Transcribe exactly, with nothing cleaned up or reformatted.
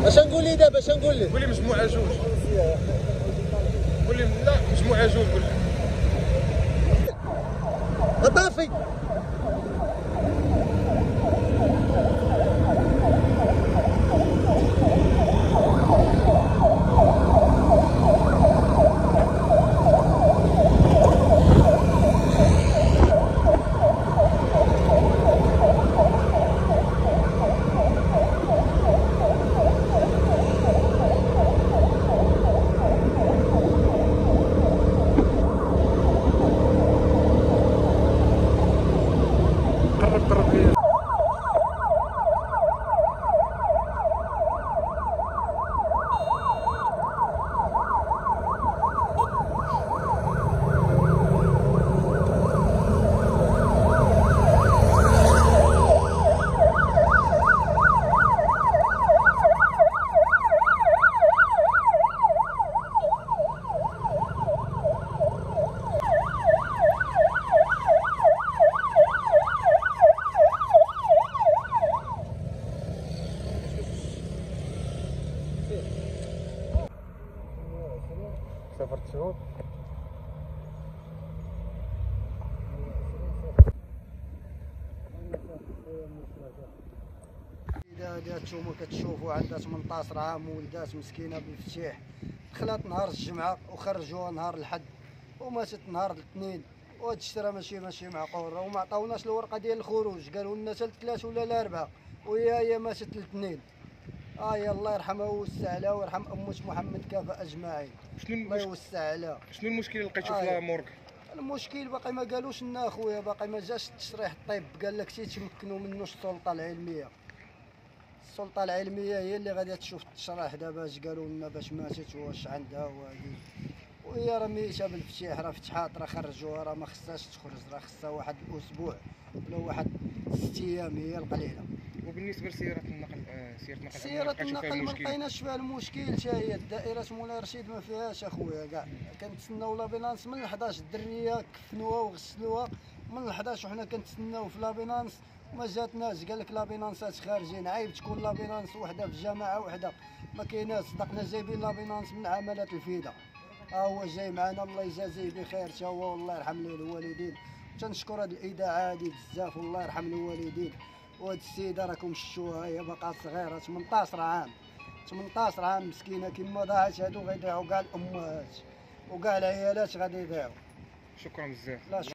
اش نقول لي دابا؟ اش نقول لك؟ قول لي مجموعه جوج. قول لي لا مجموعه جوج. قول لي طافي. قرب قرب لي. سافرت شهور. هذه هانتوما كتشوفوا عندها ثمنطاش عام، ولدات مسكينه بالفتيح، دخلت نهار الجمعه وخرجوها نهار الحد وماتت نهار الاثنين. وهذا الشيء راه ماشي ماشي معقول، راه ما عطاوناش الورقه ديال الخروج، قالوا لنا حتى الثلاث ولا الاربعه، وهي هي ماتت الاثنين. اه يا الله يرحمها ويوسع عليها ويرحم امة محمد كافة اجمعين. شنو الله المشكل؟ يوسع عليها. شنو المشكل اللي لقيتو آه في لامورغ؟ المشكل باقي ما قالوش لنا اخويا، باقي ما جاش التشريح الطب، قال لك تيتمكنوا منه السلطه العلميه. السلطه العلميه هي اللي غادي تشوف التشريح دابا، اش قالوا لنا باش ماتت واش عندها وهذه، وهي راه ميته بالفتيح، راه فتحات، راه خرجوها، راه ما خصهاش تخرج، راه خصها واحد الاسبوع ولا واحد ست ايام هي القليله. وبالنسبه لسياره النقل، آه سياره النقل سيارة النقل ما لقيناش فيها المشكل، حتى هي الدائرة مولاي رشيد ما فيهاش اخويا كاع، كنتسناو لابينانس من حداش، الدريه كفنوها وغسلوها من حداش وحنا كنتسناو في لابينانس ما جاتناش. قال لك لابينانسات خارجين، عيب تكون لابينانس وحده في جماعه وحده، ما كايناش. صدقنا جايبين لابينانس من عملات الفيدا، ها هو جاي معنا الله يجازيه بخير تا هو والله يرحم ليه الوالدين. تنشكر هاد الاذاعه هادي بزاف والله يرحم الوالدين. وهاد السيده راكم شفتوها هي باقا صغيره ثمنطاش عام، ثمنطاش عام مسكينه، كيما ضاعت هادو غيضيعوا كاع الامهات وكاع العيالات غادي يضيعوا. شكرا بزاف. لا شكرا.